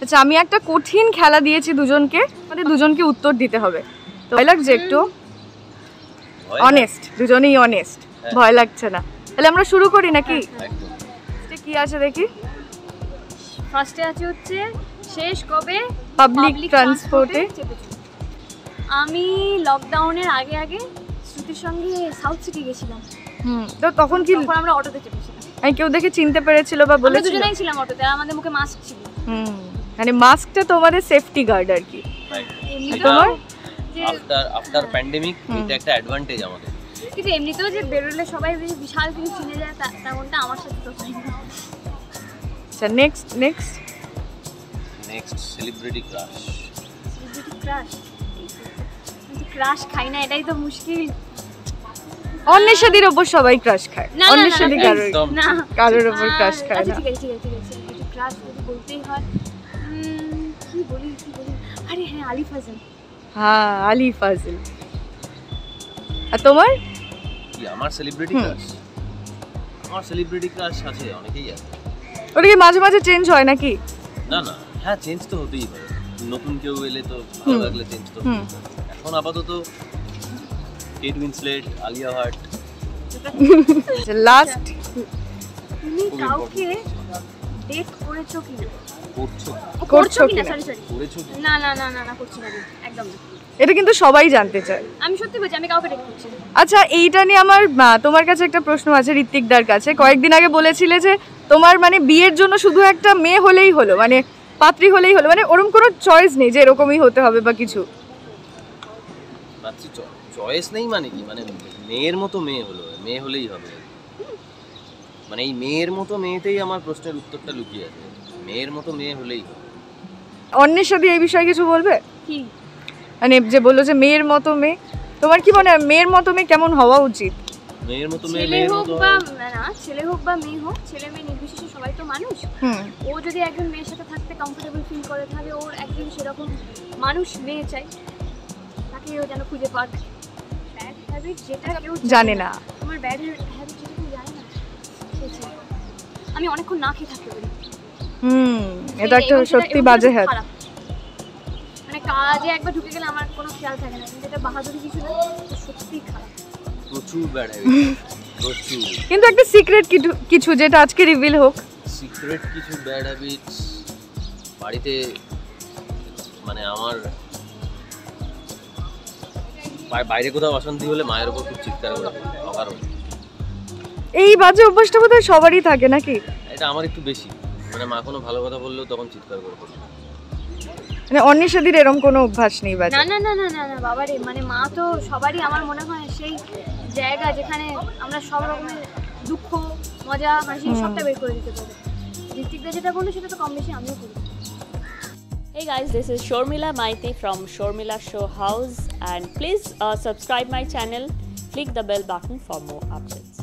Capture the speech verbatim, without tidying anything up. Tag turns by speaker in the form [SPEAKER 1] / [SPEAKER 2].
[SPEAKER 1] আচ্ছা আমি একটা কঠিন খেলা দিয়েছি দুজনকে, আমাদের দুজনকে উত্তর দিতে হবে। তো ভয় লাগছে একটু? অনেস্ট, দুজনেই অনেস্ট, ভয় লাগছে না? তাহলে আমরা শুরু করি নাকি? কি আছে দেখি।
[SPEAKER 2] ফার্স্টে আছে হচ্ছে শেষ কবে
[SPEAKER 1] পাবলিক ট্রান্সপোর্টে?
[SPEAKER 2] আমি লকডাউনের আগে আগে শ্রুতির সঙ্গে সাউথ সিটি গেছিলাম।
[SPEAKER 1] হুম, তো তখন কি
[SPEAKER 2] তখন আমরা অটোতে চেপেছিলাম।
[SPEAKER 1] আমি কেউ দেখে চিনতে পেরেছিল বা বলেছিল?
[SPEAKER 2] আমরা দুজনেই ছিলাম অটোতে, আর আমাদের মুখে মাস্ক ছিল।
[SPEAKER 1] হুম, মানে মাস্কটা তোমাদের সেফটি গার্ড আর কি। তোমার
[SPEAKER 3] আফটার আফটার প্যান্ডেমিক এটা একটা অ্যাডভান্টেজ আমাদের।
[SPEAKER 2] কিন্তু এমনিতেও যে বেরোলে সবাই বিশাল কিছু চিনে যায় তেমনটা আমার সাথে তো হয় না।
[SPEAKER 1] আচ্ছা next next
[SPEAKER 3] next celebrity crush.
[SPEAKER 2] Celebrity crush, কিন্তু ক্রাশ খাই না, এটাই তো মুশকিল।
[SPEAKER 1] অন্বেষাদির উপর সবাই ক্রাশ খায়, অন্বেষাদি কারোর
[SPEAKER 2] না
[SPEAKER 1] কারোর উপর ক্রাশ খায় না।
[SPEAKER 2] ঠিক আছে ঠিক আছে ঠিক আছে, একটু ক্রাশ যদি বলতেই হয় কি বলি কি বলি আরে হ্যাঁ আলি ফাজল।
[SPEAKER 1] হ্যাঁ আলি ফাজল। আর তোমার
[SPEAKER 3] কি? আমার সেলিব্রিটি ক্রাশ, আমার সেলিব্রিটি ক্রাশ আছে, অনেকেই আছে।
[SPEAKER 1] ওটা কি মাঝে মাঝে চেঞ্জ হয় নাকি?
[SPEAKER 3] না না, হ্যাঁ চেঞ্জ তো হতেই পারে, নতুন কেউ এলে তো ভালো লাগলে চেঞ্জ তো হতেই পারে। এখন আপাতত Kate Winslet, Alia Bhatt.
[SPEAKER 1] Last
[SPEAKER 2] তুমি কাউকে ডেট করেছো কি না?
[SPEAKER 3] করছো
[SPEAKER 1] করছো কি না?
[SPEAKER 2] সরি সরি
[SPEAKER 3] করেছো কি?
[SPEAKER 2] না না না না না করছি না, একদম না।
[SPEAKER 1] এটা কিন্তু সবাই জানতে চায়।
[SPEAKER 2] আমি সত্যি বলছি, আমি কাউকে ডেট করছি না।
[SPEAKER 1] আচ্ছা এইটা নিয়ে আমার তোমার কাছে একটা প্রশ্ন আছে, ঋত্বিকদার কাছে। কয়েকদিন আগে বলেছিলে যে তোমার মানে বিয়ের জন্য শুধু একটা মেয়ে হলেই হলো, মানে পাত্রী হলেই হলো, মানে ওরকম কোনো চয়েস নেই যে এরকমই হতে হবে বা কিছু?
[SPEAKER 3] পাত্রী চয়েস নেই মানে কি? মানে মেয়ের মতো মেয়ে হলো, মেয়ে হলেই হবে, মানে এই মেয়ের মতো মেয়েতেই আমার প্রশ্নের উত্তরটা লুকিয়ে আছে। মেয়ের মতো মেয়ে হলেই হবে।
[SPEAKER 1] অন্বেষাদি এই বিষয়ে কিছু বলবে?
[SPEAKER 2] কি
[SPEAKER 1] মানে যে বললো যে মেয়ের মতো মেয়ে, তোমার কি মনে হয় মেয়ের মতো মেয়ে কেমন হওয়া উচিত?
[SPEAKER 3] মেয়ের মতো মেয়ে,
[SPEAKER 2] ছেলে হোক বা না ছেলে হোক বা মেয়ে হোক, ছেলে মেয়ে নির্বিশেষে সবাই তো মানুষ। ও যদি একজন মেয়ের সাথে থাকতে কমফোর্টেবল ফিল করে, তাহলে ওর একজন সেরকম মানুষ মেয়ে চাই, তাকে ও যেন খুঁজে পাক। ব্যাড হ্যাবিট যেটা কেউ
[SPEAKER 1] জানে না,
[SPEAKER 2] তোমার ব্যাড হ্যাবিট যেটা কেউ জানে না, আমি অনেকক্ষণ না খেয়ে থাকতে পারি।
[SPEAKER 1] হুম, এটা একটা সত্যি বাজে হ্যাবিট।
[SPEAKER 2] মানে কাজে একবার ঢুকে গেলে আমার কোনো খেয়াল থাকে না, কিন্তু এটা বাহাদুরি কিছু না, সত্যি খারাপ,
[SPEAKER 3] প্রচুর ব্যাড হ্যাবিট, প্রচুর।
[SPEAKER 1] কিন্তু একটা সিক্রেট কিছু যেটা আজকে রিভিল হোক।
[SPEAKER 3] সিক্রেট কিছু ব্যাড হ্যাবিটস বাড়িতে, মানে আমার বাইরে কোথাও অশান্তি হলে মায়ের উপর খুব চিৎকার করে, অকারণ।
[SPEAKER 1] এই বাজে অভ্যাসটা বোধহয় সবারই থাকে নাকি?
[SPEAKER 3] এটা আমার একটু বেশি, মানে মা কোনো ভালো কথা বললেও তখন চিৎকার করে পড়ে।
[SPEAKER 1] মানে অন্বেষাদির এরকম কোনো অভ্যাস নেই বাজে?
[SPEAKER 2] না না না না না না বাবারে, মানে মা তো সবারই আমার মনে হয় সেই জায়গা যেখানে আমরা সব রকমের দুঃখ মজা হাসি সবটা বের করে দিতে পারি। ঋত্বিকদা যেটা বললো সেটা তো কম বেশি আমিও করি।
[SPEAKER 4] Hey guys, this is Shormila Maite from Shormila Show House, and please uh, subscribe my channel, click the bell button for more updates.